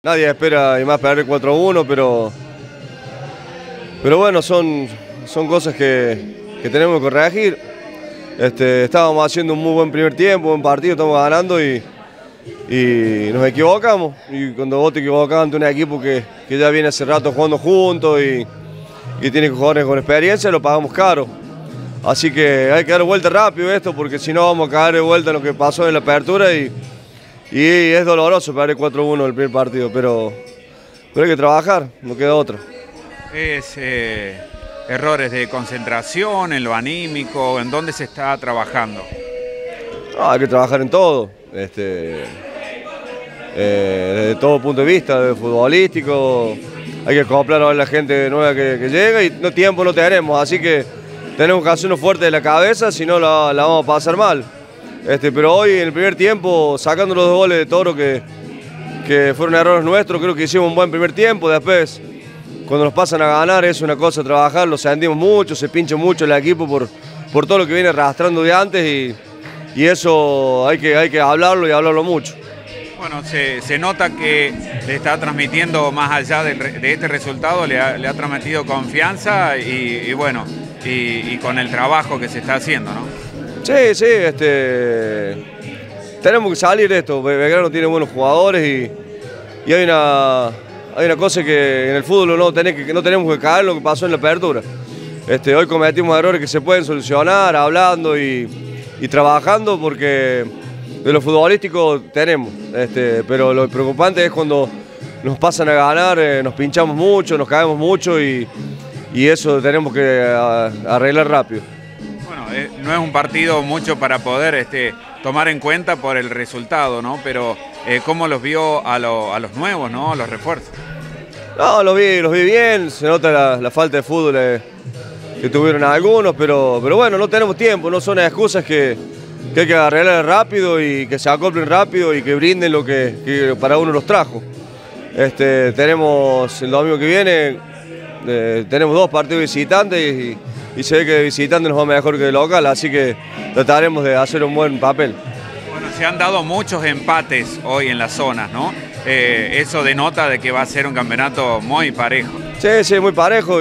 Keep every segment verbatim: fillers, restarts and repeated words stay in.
Nadie espera y más perder cuatro a uno, pero, pero bueno, son, son cosas que, que tenemos que corregir. Este, estábamos haciendo un muy buen primer tiempo, buen partido, estamos ganando y, y nos equivocamos. Y cuando vos te equivocas ante un equipo que, que ya viene hace rato jugando juntos y, y tiene jugadores con experiencia, lo pagamos caro. Así que hay que dar vuelta rápido esto, porque si no vamos a caer de vuelta en lo que pasó en la apertura y, y es doloroso perder cuatro a uno el primer partido, pero, pero hay que trabajar, no queda otra. Es eh, errores de concentración, en lo anímico, ¿en dónde se está trabajando? No, hay que trabajar en todo, este, eh, desde todo punto de vista, desde futbolístico, hay que acoplar a la gente nueva que, que llega y no, tiempo no tenemos, así que tenemos que hacernos fuerte de la cabeza, si no la, la vamos a pasar mal. Este, pero hoy en el primer tiempo, sacando los dos goles de Toro que, que fueron errores nuestros, creo que hicimos un buen primer tiempo. Después, cuando nos pasan a ganar, es una cosa trabajar, lo sentimos mucho, se pincha mucho el equipo por, por todo lo que viene arrastrando de antes y, y eso hay que, hay que hablarlo y hablarlo mucho. Bueno, se, se nota que le está transmitiendo, más allá de, de este resultado, le ha, le ha transmitido confianza y, y bueno, y, y con el trabajo que se está haciendo, ¿no? Sí, sí, este, tenemos que salir de esto. Belgrano tiene buenos jugadores y, y hay, una, hay una cosa que en el fútbol no, tenés que, no tenemos que caer lo que pasó en la apertura. Este, hoy cometimos errores que se pueden solucionar hablando y, y trabajando, porque de lo futbolístico tenemos, este, pero lo preocupante es cuando nos pasan a ganar, eh, nos pinchamos mucho, nos caemos mucho y, y eso tenemos que a, arreglar rápido. Bueno, eh, no es un partido mucho para poder este, tomar en cuenta por el resultado, ¿no? Pero eh, ¿cómo los vio a, lo, a los nuevos, ¿no? A los refuerzos? No, los vi, los vi bien, se nota la, la falta de fútbol eh, que tuvieron algunos, pero, pero bueno, no tenemos tiempo, no son excusas que, que hay que arreglar rápido y que se acoplen rápido y que brinden lo que, que para uno los trajo. Este, tenemos el domingo que viene, eh, tenemos dos partidos visitantes y, y se ve que de visitante nos va mejor que de local, así que trataremos de hacer un buen papel. Bueno, se han dado muchos empates hoy en las zonas, ¿no? Eh, eso denota de que va a ser un campeonato muy parejo. Sí, sí, muy parejo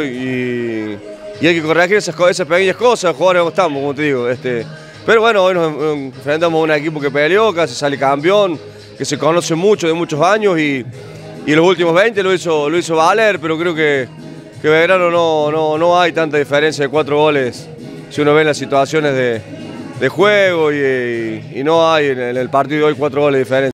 y, y hay que corregir esas, esas pequeñas cosas, jugadores como estamos, como te digo. Este, pero bueno, hoy nos enfrentamos a un equipo que peleó, casi sale campeón, que se conoce mucho, de muchos años y, y los últimos veinte lo hizo, lo hizo valer, pero creo que que Belgrano no, no, no hay tanta diferencia de cuatro goles si uno ve las situaciones de, de juego y, y, y no hay en el partido de hoy cuatro goles de diferencia.